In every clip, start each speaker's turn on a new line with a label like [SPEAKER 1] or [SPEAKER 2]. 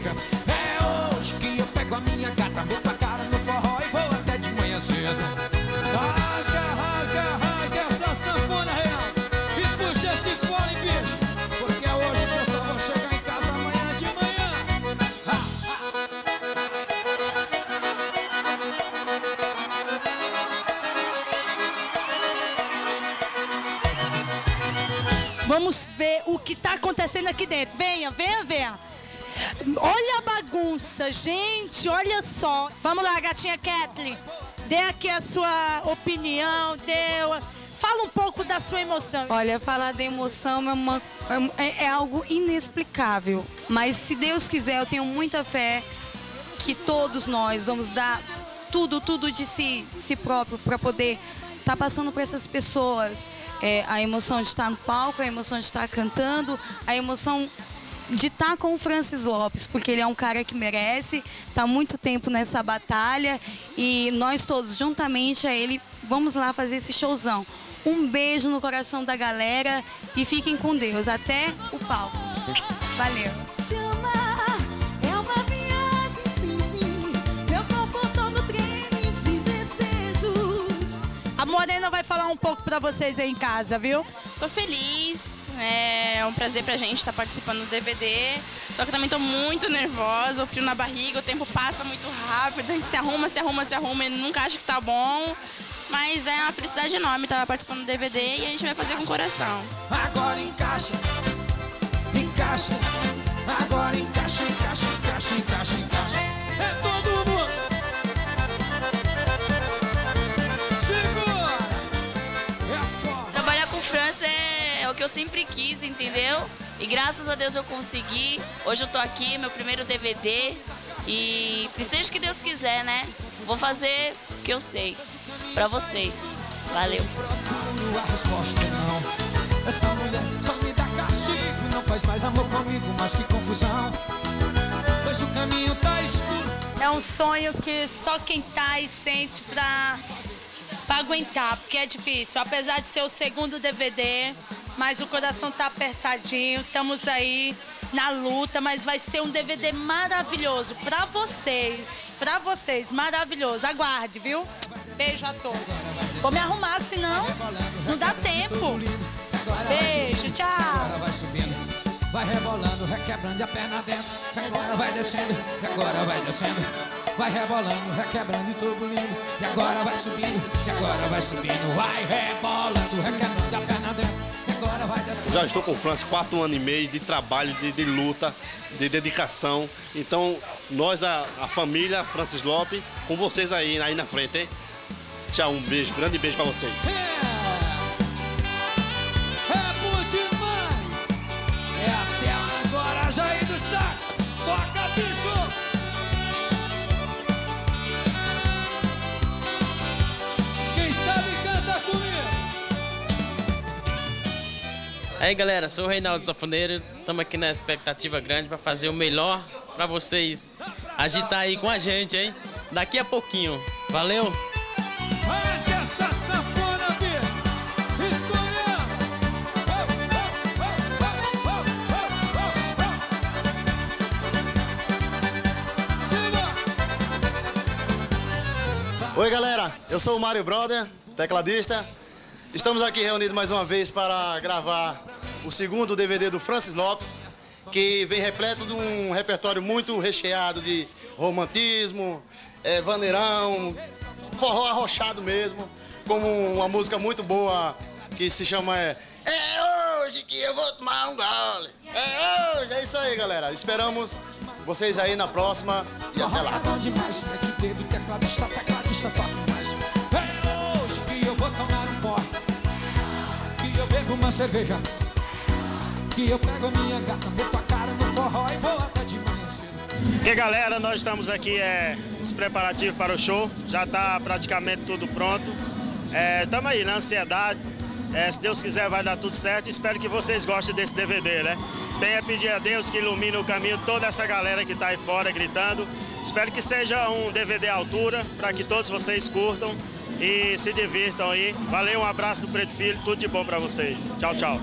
[SPEAKER 1] cerveja. É hoje que eu pego a minha gata, boto a cara no forró e vou até de manhã cedo. Rasga, rasga, rasga essa sanfona, Reinaldo, e puxa esse fone, bicho, porque é hoje que eu só vou chegar em casa amanhã de manhã.
[SPEAKER 2] Vamos ver o que está acontecendo aqui dentro. Venha, venha, venha. Olha a bagunça, gente, olha só. Vamos lá, gatinha Kathleen. Dê aqui a sua opinião, fala um pouco da sua emoção.
[SPEAKER 3] Olha, falar da emoção é algo inexplicável. Mas se Deus quiser, eu tenho muita fé que todos nós vamos dar tudo de si próprio para poder estar passando por essas pessoas. A emoção de estar no palco, a emoção de estar cantando, a emoção de estar com o Francis Lopes, porque ele é um cara que merece, está há muito tempo nessa batalha e nós todos, juntamente a ele, vamos lá fazer esse showzão. Um beijo no coração da galera e fiquem com Deus. Até o palco. Valeu.
[SPEAKER 2] A Morena vai falar um pouco pra vocês aí em casa, viu?
[SPEAKER 4] Tô feliz, é um prazer pra gente estar participando do DVD, só que também tô muito nervosa, o frio na barriga, o tempo passa muito rápido, a gente se arruma e nunca acha que tá bom, mas é uma felicidade enorme estar participando do DVD e a gente vai fazer com o coração.
[SPEAKER 1] Agora encaixa, encaixa, agora encaixa, encaixa, encaixa, encaixa, encaixa. É todo mundo!
[SPEAKER 5] Trabalhar com o Francis é o que eu sempre quis, entendeu? E graças a Deus eu consegui. Hoje eu tô aqui, meu primeiro DVD. E seja o que Deus quiser, né? Vou fazer o que eu sei pra vocês. Valeu.
[SPEAKER 1] A resposta é não. Essa mulher só me dá castigo. Não faz mais amor comigo, mas que confusão. Pois o caminho tá escuro.
[SPEAKER 2] É um sonho que só quem tá e sente pra aguentar, porque é difícil. Apesar de ser o segundo DVD, mas o coração tá apertadinho, estamos aí na luta, mas vai ser um DVD maravilhoso pra vocês, maravilhoso. Aguarde, viu? Beijo a todos. Vou me arrumar, senão não dá tempo. Beijo, tchau.
[SPEAKER 1] Vai subindo, vai rebolando, requebrando a perna dentro. Agora vai descendo, agora vai descendo. Vai rebolando, requebrando e turbulindo. E agora vai subindo, e agora vai subindo. Vai rebolando, requebrando a perna dentro. E agora vai descendo.
[SPEAKER 6] Já estou com o Francis 4 anos e meio de trabalho, de luta, de dedicação. Então, nós, a família Francis Lopes, com vocês aí na frente, hein? Tchau, um beijo, grande beijo pra vocês.
[SPEAKER 1] É bom demais. É até mais horas já aí do saco. Toca, bicho.
[SPEAKER 7] Aí galera, sou o Reinaldo Sanfoneiro, estamos aqui na expectativa grande para fazer o melhor para vocês agitar aí com a gente, hein? Daqui a pouquinho, valeu?
[SPEAKER 1] Rasga essa sanfona, bicho!
[SPEAKER 8] Oi galera, eu sou o Mário Brother, tecladista. Estamos aqui reunidos mais uma vez para gravar o segundo DVD do Francis Lopes, que vem repleto de um repertório muito recheado de romantismo, vaneirão, forró arrochado mesmo, como uma música muito boa que se chama É hoje que eu vou tomar um gole, é hoje, é isso aí galera, esperamos vocês aí na próxima e até lá.
[SPEAKER 1] Tecladista, toque mais. É hoje que eu vou tomar um pó, que eu bebo uma cerveja, que eu pego a minha gata, boto a cara no forró e vou até de manhã cedo.
[SPEAKER 6] E galera, nós estamos aqui nos preparativos para o show, já está praticamente tudo pronto. Estamos aí na ansiedade, se Deus quiser vai dar tudo certo, espero que vocês gostem desse DVD, né? Tenha pedir a Deus que ilumine o caminho toda essa galera que está aí fora gritando. Espero que seja um DVD à altura, para que todos vocês curtam e se divirtam aí. Valeu, um abraço do Preto Filho, tudo de bom para vocês. Tchau, tchau.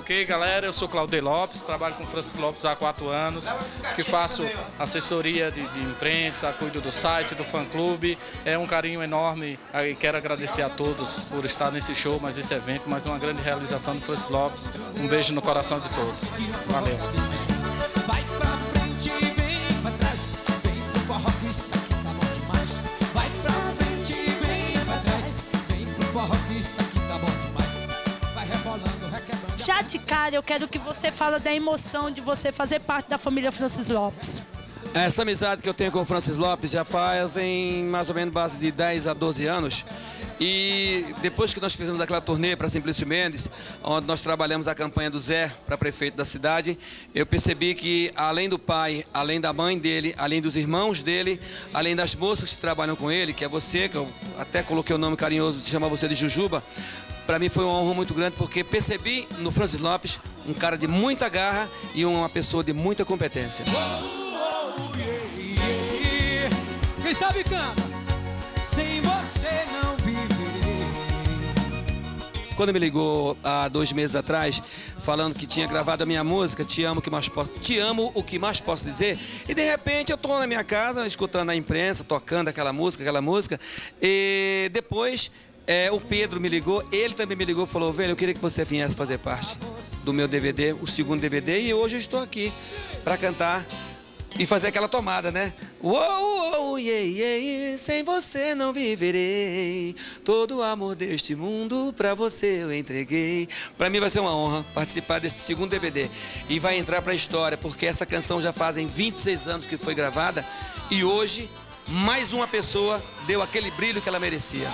[SPEAKER 9] Ok, galera, eu sou Claudei Lopes, trabalho com Francis Lopes há 4 anos, que faço assessoria de imprensa, cuido do site, do fã-clube. É um carinho enorme e quero agradecer a todos por estar nesse show, mais esse evento, mais uma grande realização do Francis Lopes. Um beijo no coração de todos. Valeu.
[SPEAKER 1] Vai pra frente e vem pra trás, vem pro forró que isso aqui tá bom demais. Vai pra frente e vem pra trás, vem pro forró que isso aqui tá bom demais. Vai rebolando, requebrando.
[SPEAKER 2] Já de cara, eu quero que você fale da emoção de você fazer parte da família Francis Lopes.
[SPEAKER 10] Essa amizade que eu tenho com o Francis Lopes já fazem mais ou menos base de 10 a 12 anos. E depois que nós fizemos aquela turnê para Simplício Mendes, onde nós trabalhamos a campanha do Zé para prefeito da cidade, eu percebi que além do pai, além da mãe dele, além dos irmãos dele, além das moças que trabalham com ele, que é você, que eu até coloquei o nome carinhoso de chamar você de Jujuba, para mim foi uma honra muito grande, porque percebi no Francis Lopes um cara de muita garra e uma pessoa de muita competência.
[SPEAKER 1] Quem sabe canta, sem você não viverei.
[SPEAKER 10] Quando me ligou há 2 meses atrás, falando que tinha gravado a minha música, Te Amo, Te Amo, o que mais posso dizer, e de repente eu tô na minha casa, escutando a imprensa, tocando aquela música, e depois o Pedro me ligou, ele também me ligou e falou: velho, eu queria que você viesse fazer parte do meu DVD, o segundo DVD, e hoje eu estou aqui para cantar e fazer aquela tomada, né? Uou, yeah, yeah, sem você não viverei, todo o amor deste mundo pra você eu entreguei. Pra mim vai ser uma honra participar desse segundo DVD e vai entrar pra história, porque essa canção já fazem 26 anos que foi gravada e hoje mais uma pessoa deu aquele brilho que ela merecia.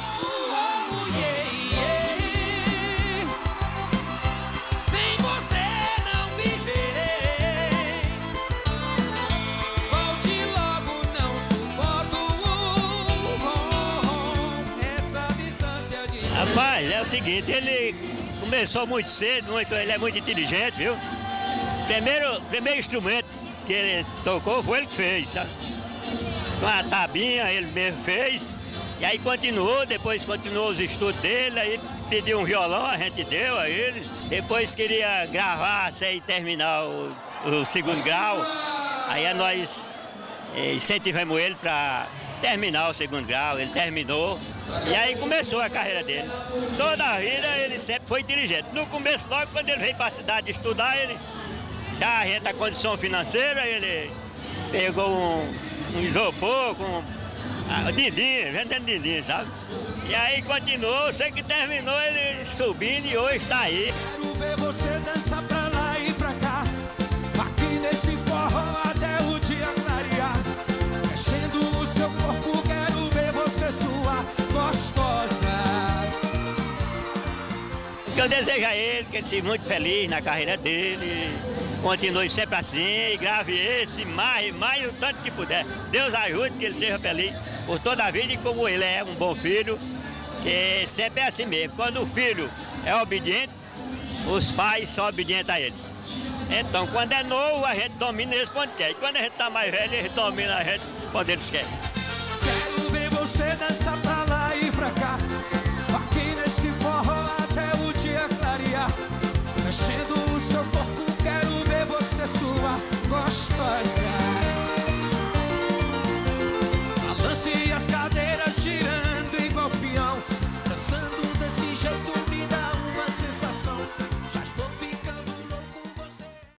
[SPEAKER 11] Rapaz, é o seguinte, ele começou muito cedo, ele é muito inteligente, viu? Primeiro instrumento que ele tocou foi ele que fez, sabe? Com a tabinha ele mesmo fez, e aí depois continuou os estudos dele, aí pediu um violão, a gente deu a ele, depois queria gravar sem terminar o segundo grau, aí nós incentivamos ele para terminar o segundo grau, ele terminou. E aí começou a carreira dele. Toda a vida ele sempre foi inteligente. No começo, logo quando ele veio para a cidade estudar, ele já a condição financeira, ele pegou um isopor com dindim, vendendo dindim, sabe? E aí continuou, sei que terminou ele subindo e hoje está aí.
[SPEAKER 1] Quero ver você dançar pra lá e pra cá, aqui nesse forró até o dia clarear. Mexendo o seu corpo, quero ver você suar gostosas.
[SPEAKER 11] O que eu desejo a ele, que ele seja muito feliz na carreira dele, continue sempre assim e grave esse mais o tanto que puder. Deus ajude que ele seja feliz por toda a vida, e como ele é um bom filho, que sempre é assim mesmo. Quando o filho é obediente, os pais são obedientes a eles. Então, quando é novo, a gente domina eles quando quer. E quando a gente está mais velho, eles dominam a gente quando eles querem.